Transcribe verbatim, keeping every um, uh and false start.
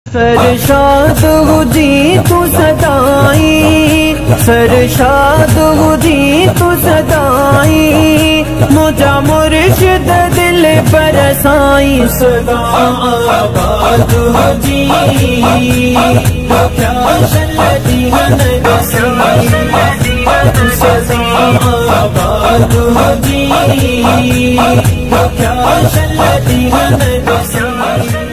सरशाद जी तू सदाई, सरशाद जी तू सदाई, मुझा मुर्शिद दिल बरसाई। सदा आबाद जी क्या शल्लती सदा आबाद जी क्या शल्लती